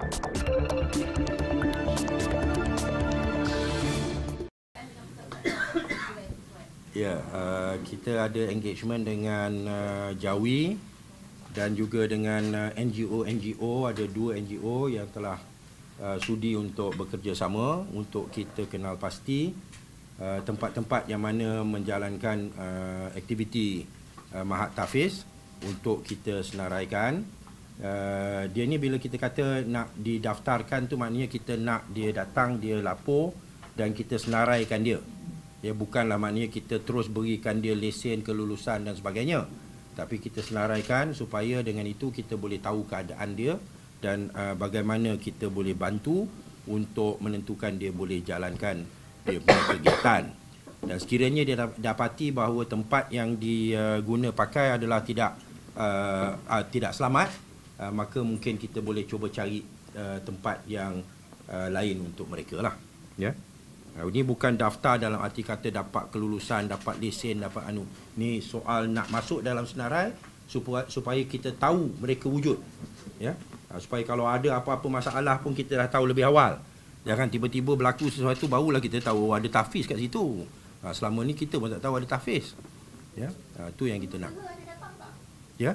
Ya, kita ada engagement dengan Jawi dan juga dengan NGO. Ada 2 NGO yang telah sudi untuk bekerjasama untuk kita kenal pasti tempat-tempat yang mana menjalankan aktiviti Mahat Tahfiz untuk kita senaraikan. Dia ni bila kita kata nak didaftarkan tu maknanya kita nak dia datang, dia lapor dan kita senaraikan dia. Ya, bukanlah maknanya kita terus berikan dia lesen, kelulusan dan sebagainya. Tapi kita senaraikan supaya dengan itu kita boleh tahu keadaan dia dan bagaimana kita boleh bantu untuk menentukan dia boleh jalankan dia punya kegiatan. Dan sekiranya dia dapati bahawa tempat yang diguna pakai adalah tidak selamat, maka mungkin kita boleh cuba cari tempat yang lain untuk mereka lah. Ya. Ini bukan daftar dalam arti kata dapat kelulusan, dapat lesen, dapat anu. Ni soal nak masuk dalam senarai supaya kita tahu mereka wujud. Ya. Supaya kalau ada apa-apa masalah pun kita dah tahu lebih awal. Jangan tiba-tiba berlaku sesuatu barulah kita tahu ada tahfiz kat situ. Selama ni kita pun tak tahu ada tahfiz. Ya. Tu yang kita nak. Ya.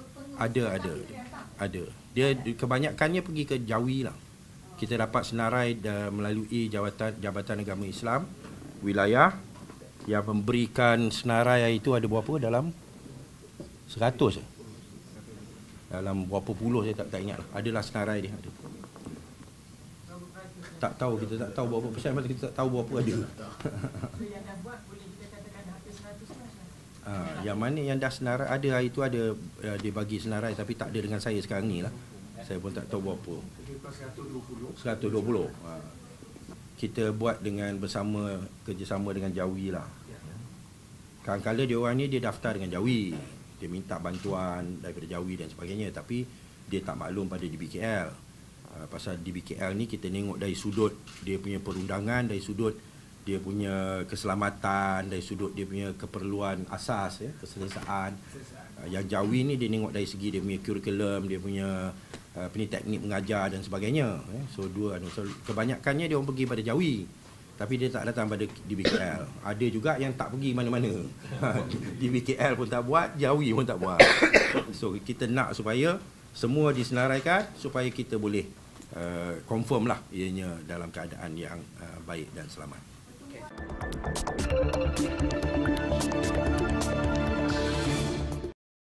Ada. Dia kebanyakannya pergi ke Jawi lah. Kita dapat senarai melalui Jabatan Agama Islam wilayah yang memberikan senarai itu ada berapa dalam 100 dalam berapa puluh saya tak ingat lah. Adalah senarai dia ada. Tak tahu, kita tak tahu berapa persen, kita tak tahu berapa ada. Yang mana yang dah senarai ada itu ada dia bagi senarai tapi tak ada dengan saya sekarang ni lah. Saya pun tak tahu berapa. 120. Kita buat dengan kerjasama dengan Jawi lah. Kadang-kadang dia orang ni dia daftar dengan Jawi. Dia minta bantuan daripada Jawi dan sebagainya. Tapi dia tak maklum pada DBKL. Pasal DBKL ni kita tengok dari sudut dia punya perundangan, dari sudut dia punya keselamatan, dari sudut dia punya keperluan asas, ya, keselesaan. Yang Jawi ni dia tengok dari segi dia punya kurikulum, dia punya teknik mengajar dan sebagainya. So kebanyakannya dia orang pergi pada Jawi, tapi dia tak datang pada DBKL. Ada juga yang tak pergi mana-mana. DBKL pun tak buat, Jawi pun tak buat. So kita nak supaya semua disenaraikan supaya kita boleh confirm lah ianya dalam keadaan yang baik dan selamat.